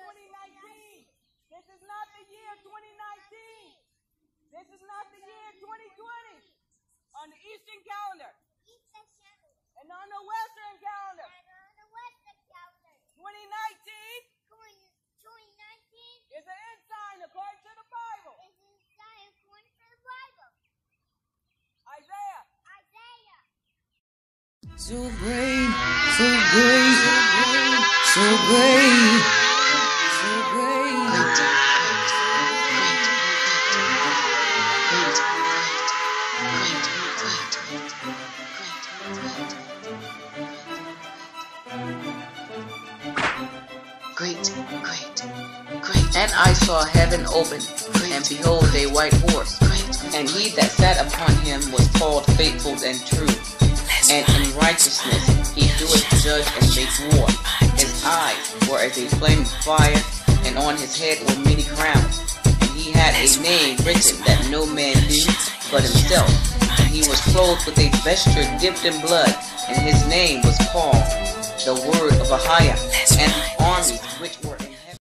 2019. This is not the year 2019. This is not the year 2020. On the Eastern calendar. And on the Western calendar. 2019 is an ensign according to the Bible. Isaiah. So great, so great, so great, so great. Great. And I saw heaven open, and behold a white horse, and he that sat upon him was called Faithful and True, and in righteousness he doeth judge and make war. His eyes were as a flame of fire, and on his head were many crowns, and he had a name written that no man knew but himself. And he was clothed with a vesture dipped in blood, and his name was called the Word of Ahiah, and the armies which were in